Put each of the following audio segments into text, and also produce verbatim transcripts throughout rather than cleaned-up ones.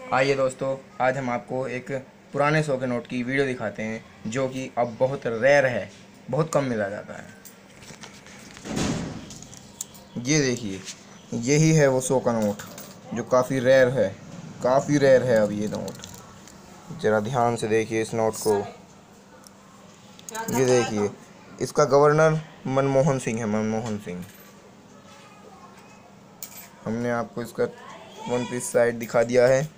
आइए दोस्तों, आज हम आपको एक पुराने सौ के नोट की वीडियो दिखाते हैं जो कि अब बहुत रेयर है, बहुत कम मिला जाता है। ये देखिए, यही है वो सौ का नोट जो काफ़ी रेयर है, काफ़ी रेयर है अब ये नोट। ज़रा ध्यान से देखिए इस नोट को। ये देखिए, इसका गवर्नर मनमोहन सिंह है, मनमोहन सिंह। हमने आपको इसका वन पीस साइड दिखा दिया है।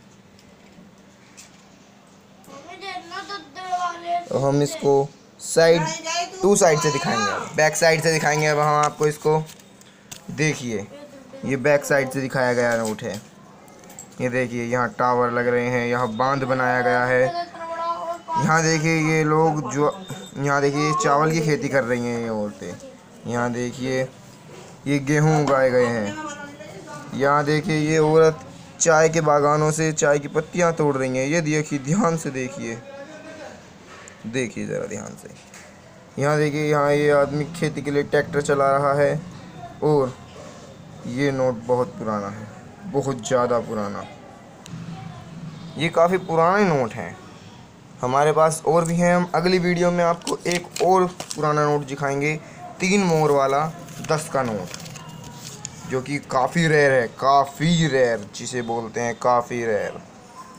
तो हम इसको साइड टू साइड से दिखाएंगे, बैक साइड से दिखाएंगे। अब हम आपको इसको देखिए, ये बैक साइड से दिखाया गया नोट है। ये देखिए, यहाँ टावर लग रहे हैं, यहाँ बांध बनाया गया है। यहाँ देखिए ये लोग जो यहाँ देखिए चावल की खेती कर रही हैं ये औरतें। यहाँ देखिए ये गेहूँ उगाए गए हैं। यहाँ देखिए ये औरत चाय के बागानों से चाय की पत्तियाँ तोड़ रही हैं। ये देखिए, ध्यान से देखिए, देखिए ज़रा ध्यान से। यहाँ देखिए, यहाँ ये आदमी खेती के लिए ट्रैक्टर चला रहा है। और ये नोट बहुत पुराना है, बहुत ज़्यादा पुराना। ये काफ़ी पुराने नोट हैं, हमारे पास और भी हैं। हम अगली वीडियो में आपको एक और पुराना नोट दिखाएंगे, तीन मोहर वाला दस का नोट, जो कि काफ़ी रेयर है, काफ़ी रेयर जिसे बोलते हैं, काफ़ी रेयर।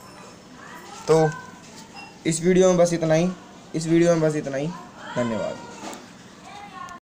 तो इस वीडियो में बस इतना ही इस वीडियो में बस इतना ही। धन्यवाद।